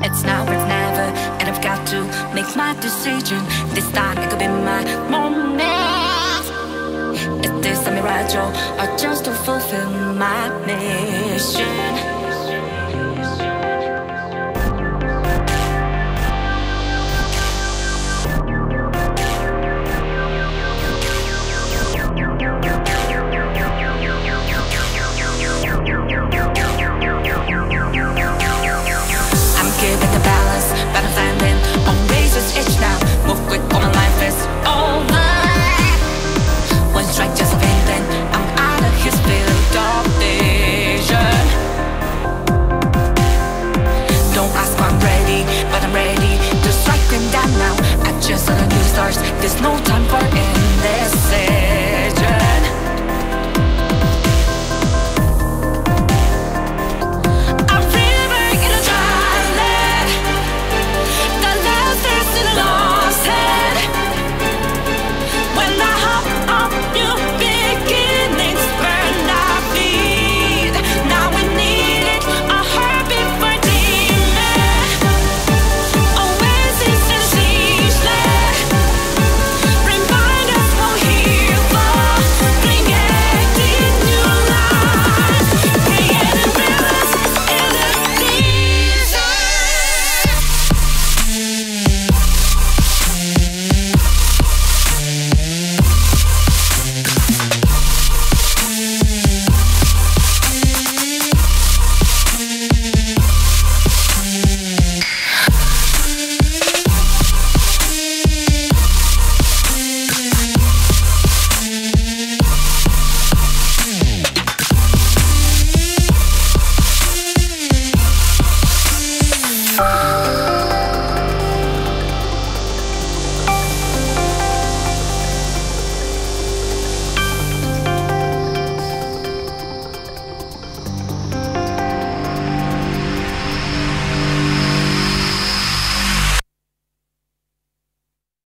It's now or it's never, and I've got to make my decision. This time it could be my moment. Is this a mirage or just to fulfill my mission?